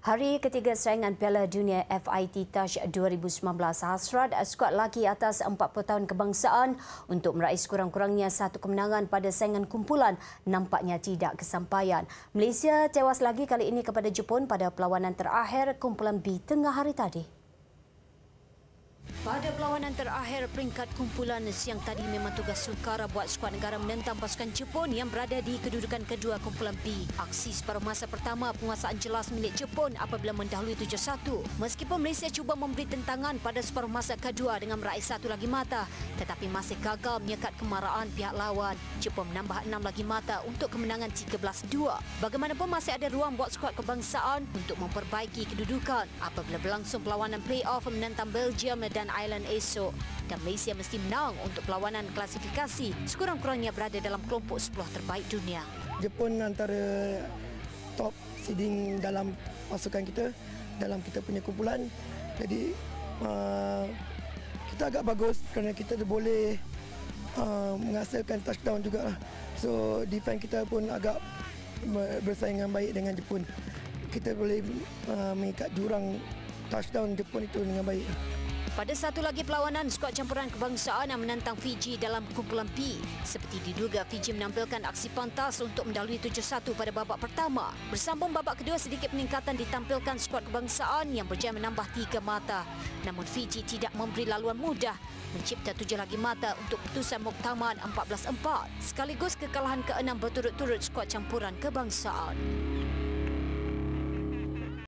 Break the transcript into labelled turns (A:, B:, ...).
A: Hari ketiga saingan Piala Dunia FIT Touch 2019, hasrat skuad lelaki atas 40 tahun kebangsaan untuk meraih sekurang-kurangnya satu kemenangan pada saingan kumpulan nampaknya tidak kesampaian. Malaysia tewas lagi kali ini kepada Jepun pada perlawanan terakhir kumpulan B tengah hari tadi. Pada perlawanan terakhir peringkat kumpulan siang tadi memang tugas sukar buat skuad negara menentang pasukan Jepun yang berada di kedudukan kedua kumpulan B. Aksi separuh masa pertama penguasaan jelas milik Jepun apabila mendahului 7-1. Meskipun Malaysia cuba memberi tentangan pada separuh masa kedua dengan meraih satu lagi mata, tetapi masih gagal menyekat kemarahan pihak lawan. Jepun menambah 6 lagi mata untuk kemenangan 13-2. Bagaimanapun masih ada ruang buat skuad kebangsaan untuk memperbaiki kedudukan apabila berlangsung perlawanan play-off menentang Belgium dan Ireland esok, dan Malaysia mesti menang untuk perlawanan klasifikasi sekurang-kurangnya berada dalam kelompok 10 terbaik dunia.
B: Jepun antara top seeding dalam pasukan kita, dalam kita punya kumpulan. Jadi kita agak bagus kerana kita boleh menghasilkan touchdown juga. So defense kita pun agak bersaingan baik dengan Jepun. Kita boleh mengikat jurang touchdown Jepun itu dengan baik.
A: Pada satu lagi perlawanan, skuad campuran kebangsaan yang menentang Fiji dalam kumpulan B. Seperti diduga, Fiji menampilkan aksi pantas untuk mendahului 7-1 pada babak pertama. Bersambung babak kedua, sedikit peningkatan ditampilkan skuad kebangsaan yang berjaya menambah 3 mata. Namun Fiji tidak memberi laluan mudah, mencipta 7 lagi mata untuk putusan muktamad 14-4. Sekaligus kekalahan ke-6 berturut-turut skuad campuran kebangsaan.